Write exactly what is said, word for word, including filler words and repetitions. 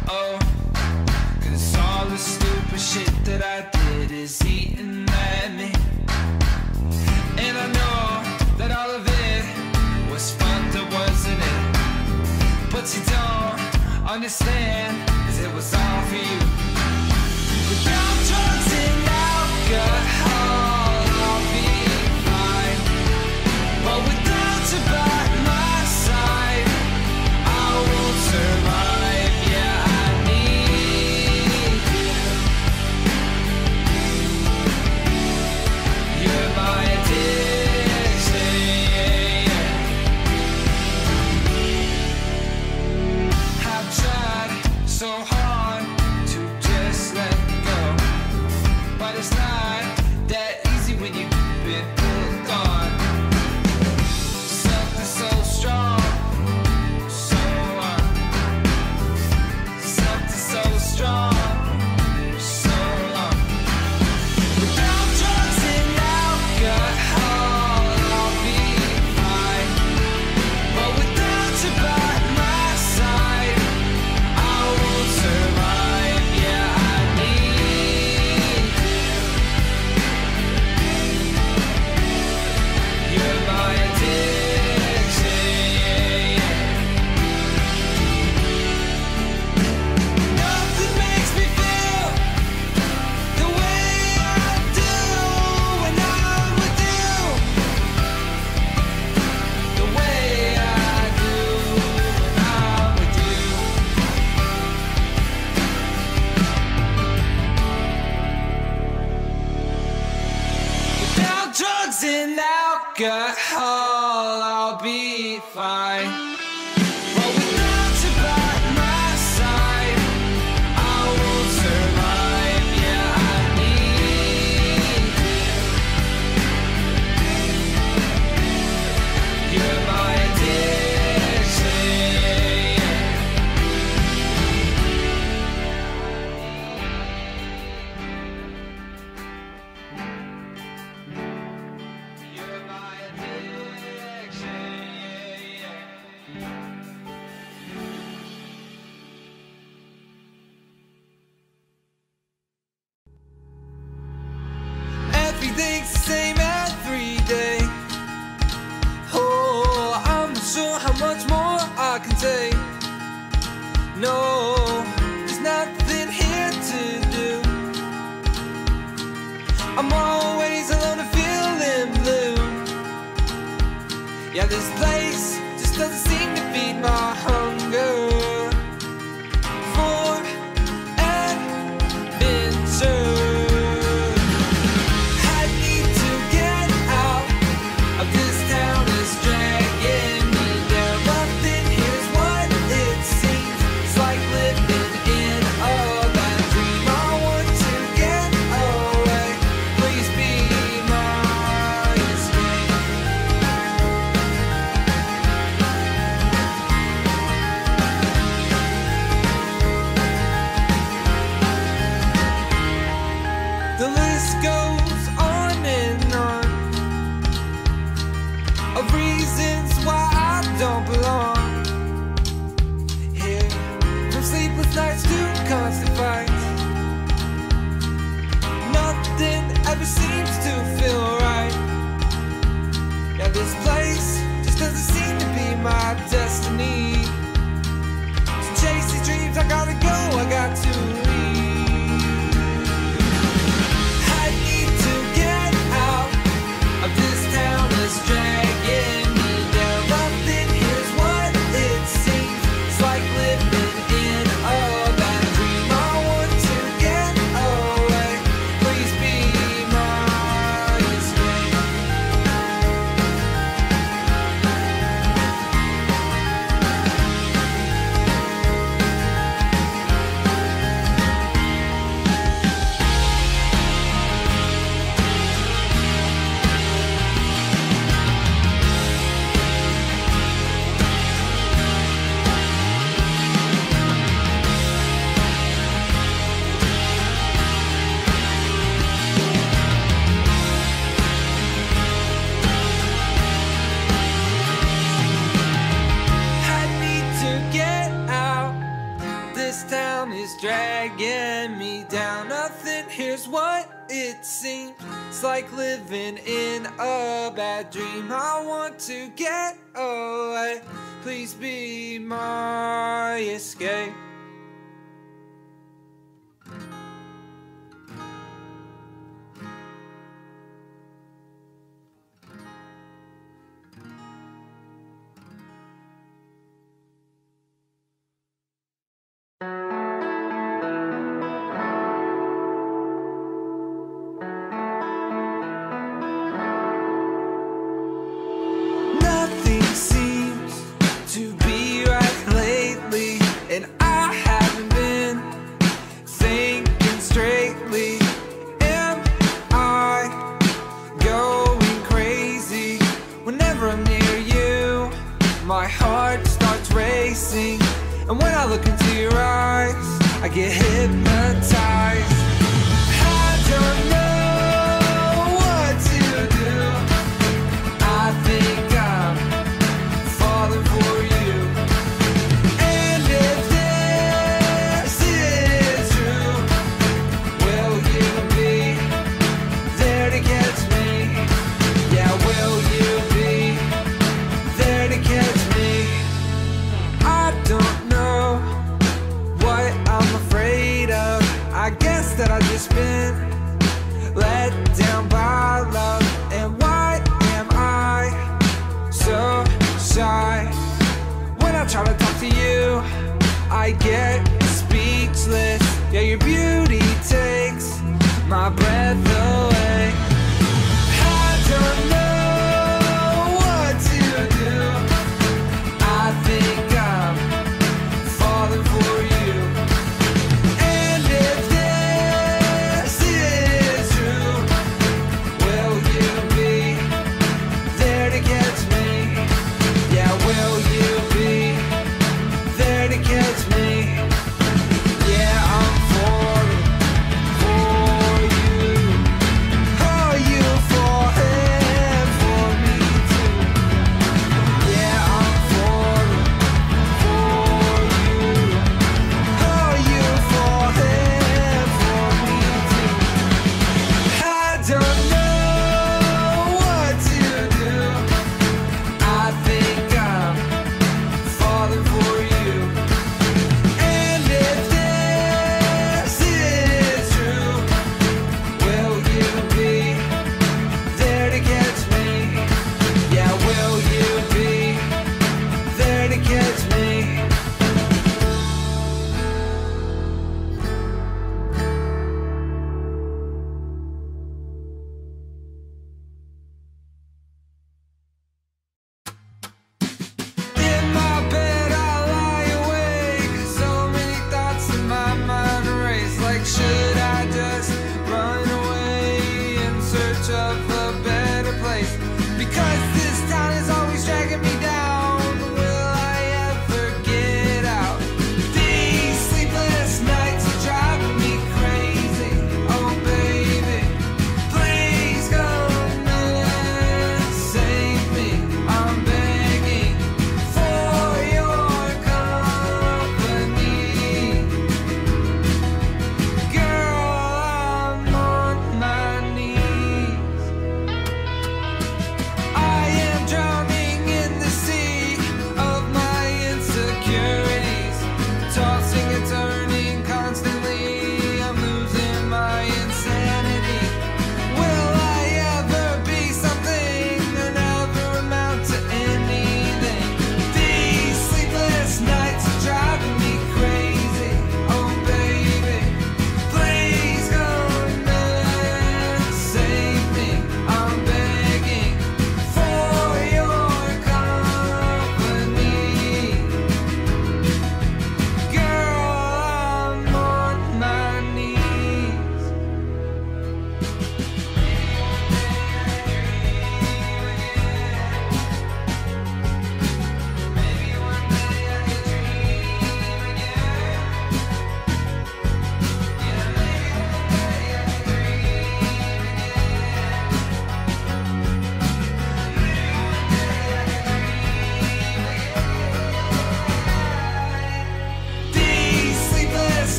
oh, 'cause all the stupid shit that I did is eating at me. And I know that all of it was fucked up, wasn't it? But you don't understand, 'cause it was all for you. Without drugs and alcohol, I'll be fine. But without you by my side, I won't survive. Yeah, I need you. You're my addiction, yeah, yeah. I've tried so hard to just let go, but it's not that easy when you've been hooked on something so strong, so uh, something so strong, so long. Without drugs and alcohol, I'll be fine. But without you by my side, I won't survive. Yeah, I need you. You're my addiction, yeah, yeah. Nothing makes me feel the way I do when I'm with you. The way I do when I'm with you. Without drugs and alcohol, I'll be fine. But without you by my side, I won't survive. Yeah, I need you. You're my addiction, yeah, yeah. You're my addiction, yeah, yeah. this town is dragging me down. Nothing here's what it seems. It's like living in a bad dream. I want to get away. Please be my escape. My heart starts racing, and when I look into your eyes, I get hypnotized. I don't know what to do. I think I'm falling for you. And if this is true, will you be there to catch me? Yeah, will you be there to catch me? I don't know what I'm afraid of. I guess that I've just been let down by love. And why am I so shy? When I try to talk to you, I get speechless. Yeah, your beauty takes my breath